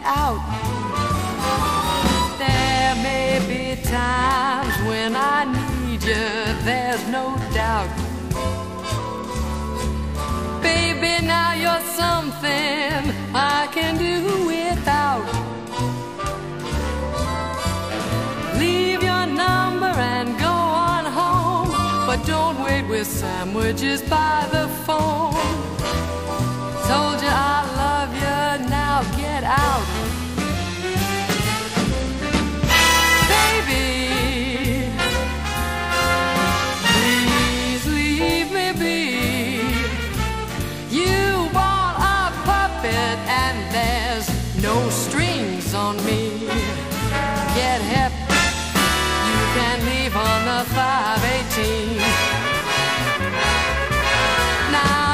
out. There may be times when I need you, there's no doubt. Baby, now you're something I can do without. Leave your number and go on home, but don't wait with sandwiches by the phone. Told you I love you, now get out. Baby, please leave me be. You bought a puppet and there's no strings on me. Get hip, you can leave on the 518. Now